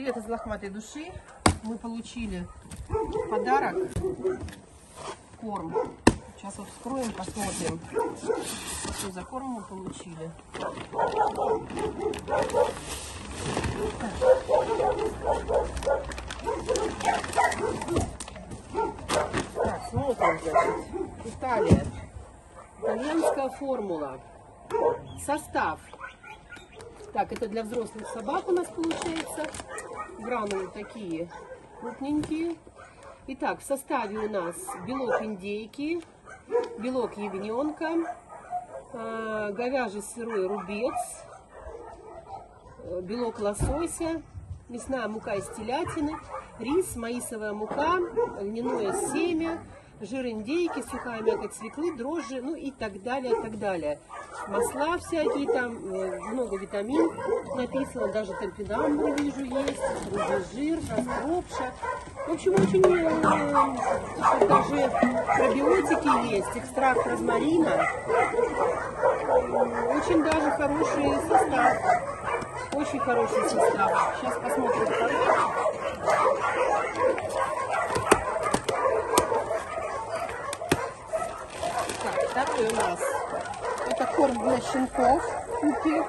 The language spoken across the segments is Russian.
Привет из лохматой души. Мы получили подарок, корм. Сейчас вот вскроем, посмотрим, что за корм мы получили. Так, смотрим, значит. Италия. Итальянская формула. Состав. Так, это для взрослых собак у нас получается. Гранулы такие крупненькие. Итак, в составе у нас белок индейки, белок ягненка, говяжий сырой рубец, белок лосося, мясная мука из телятины, рис, маисовая мука, льняное семя, жир индейки, сухая мякоть свеклы, дрожжи, ну и так далее, так далее. Масла всякие, там много витамин написано, даже топинамбур вижу есть, рыбий жир, раскропша. В общем, очень даже пробиотики есть, экстракт розмарина. Очень даже хороший состав. Очень хороший состав. Сейчас посмотрим второй. Так, второй у нас. Это корм для щенков. Купи.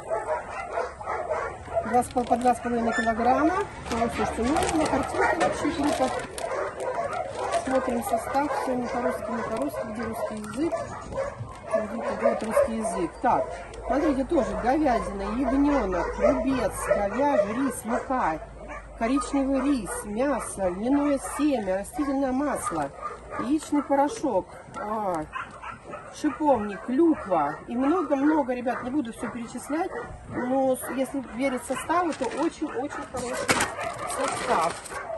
По 2,5 килограмма. Ну, слушайте, ну, на картинке вообще круто. Смотрим состав. Все не по-русски, где русский язык. Вот русский язык. Так, смотрите, тоже говядина, ягненок, рубец, говяжий, рис, мука, коричневый рис, мясо, льняное семя, растительное масло, яичный порошок, шиповник, клюква и много-много, ребят, не буду все перечислять, но если верить составу, то очень-очень хороший состав.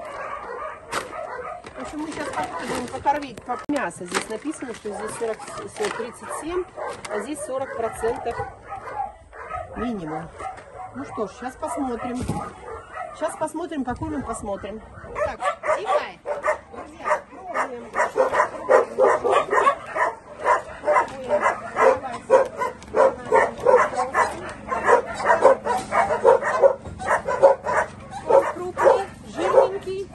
В общем, мы сейчас попробуем покормить мясо. Здесь написано, что здесь 37, а здесь 40% минимум. Ну что ж, сейчас посмотрим. Сейчас посмотрим, покормим, посмотрим. Так, Ивай, друзья, пробуем. Крупный, жирненький.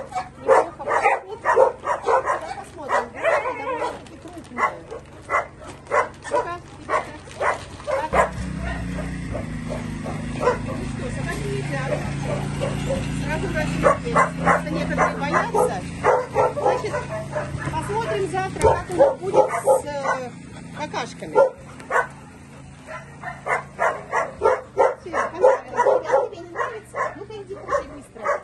Некоторые боятся. Значит, посмотрим завтра, как у нас будет с какашками. Тебе не нравится? Ну-ка иди кушай быстро.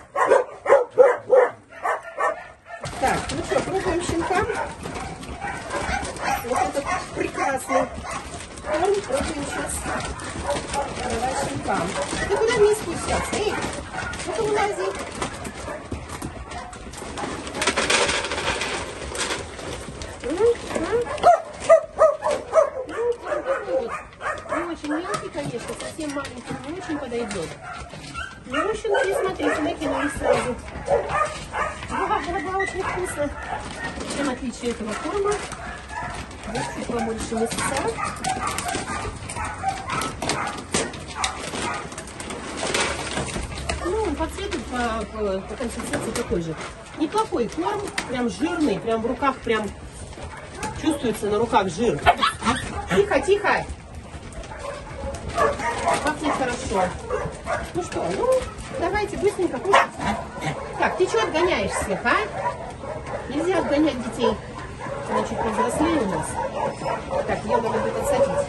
Так, ну что, пробуем щенкам. Вот этот прекрасный корм пробуем сейчас. Давай щенкам. Ты куда вниз спустился? Эй, ну-ка вылази. Не очень мелкий, конечно, совсем маленький не очень подойдет. Ну, щенки, смотрите, накинули сразу. Да, очень вкусно. Чем отличие этого корма? Вот чуть побольше мяса. Ну, он по цвету, по консистенции такой же. Неплохой корм, прям жирный, прям в руках, прям чувствуется на руках жир. Тихо, тихо. Пахнет хорошо. Ну что, ну, давайте быстренько кушать. Так, ты что отгоняешь всех, а? Нельзя отгонять детей. Она чуть повзрослее у нас. Так, ее надо будет отсадить.